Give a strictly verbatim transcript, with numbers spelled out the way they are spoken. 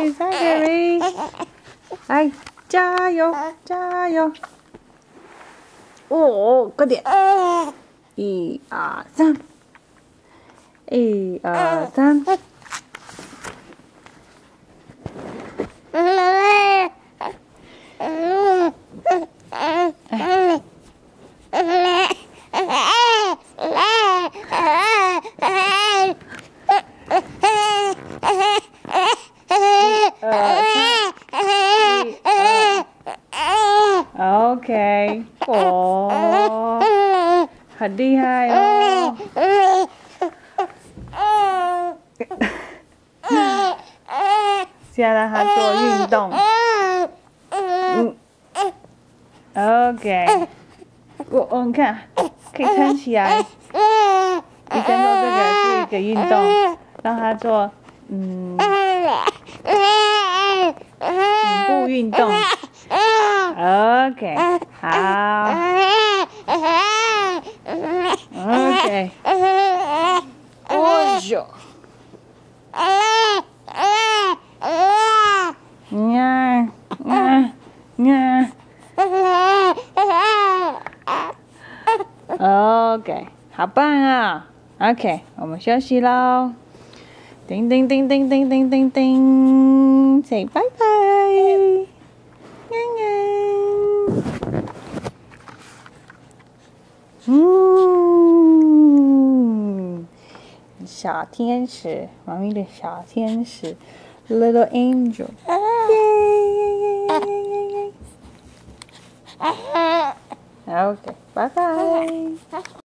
，Zachary，来，加油，加油！哦，快点！一二三，一二三。OK， 哦，很厉害哦！现在让他做运动。嗯 ，OK， 我我你看，可以撑起来。医生说这个是一个运动，让他做嗯颈部运动。OK， 好。OK， 哦哟。呀呀呀 ！OK， 好棒啊 ！OK， 我们休息喽。叮叮叮叮叮叮叮叮 ，say 拜拜。嗯，小天使，妈咪的小天使 ，Little Angel， 耶耶耶耶耶耶。OK， 拜拜。